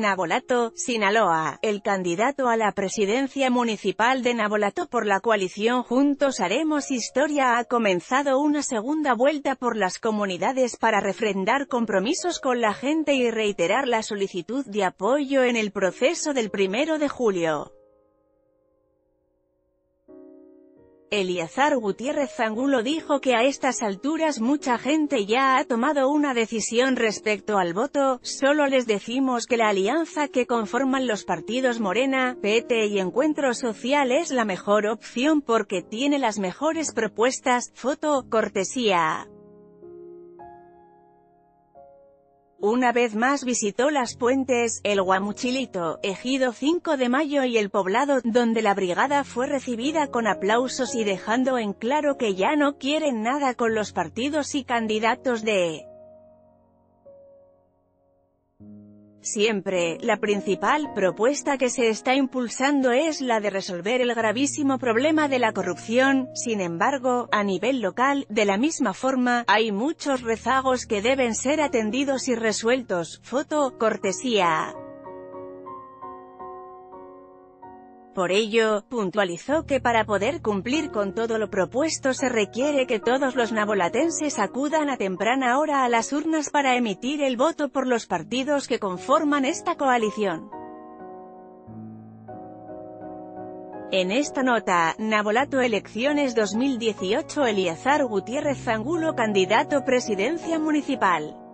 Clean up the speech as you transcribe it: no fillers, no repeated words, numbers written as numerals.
Navolato, Sinaloa. El candidato a la presidencia municipal de Navolato por la coalición Juntos Haremos Historia ha comenzado una segunda vuelta por las comunidades para refrendar compromisos con la gente y reiterar la solicitud de apoyo en el proceso del 1 de julio. Elíazar Gutiérrez Angulo dijo que a estas alturas mucha gente ya ha tomado una decisión respecto al voto. Solo les decimos que la alianza que conforman los partidos Morena, PT y Encuentro Social es la mejor opción porque tiene las mejores propuestas. Foto, cortesía. Una vez más visitó Las Puentes, El Guamuchilito, Ejido 5 de Mayo y El Poblado, donde la brigada fue recibida con aplausos y dejando en claro que ya no quieren nada con los partidos y candidatos de siempre. La principal propuesta que se está impulsando es la de resolver el gravísimo problema de la corrupción. Sin embargo, a nivel local, de la misma forma, hay muchos rezagos que deben ser atendidos y resueltos. Foto, cortesía. Por ello, puntualizó que para poder cumplir con todo lo propuesto se requiere que todos los navolatenses acudan a temprana hora a las urnas para emitir el voto por los partidos que conforman esta coalición. En esta nota, Navolato Elecciones 2018 Elíazar Gutiérrez Angulo candidato presidencia municipal.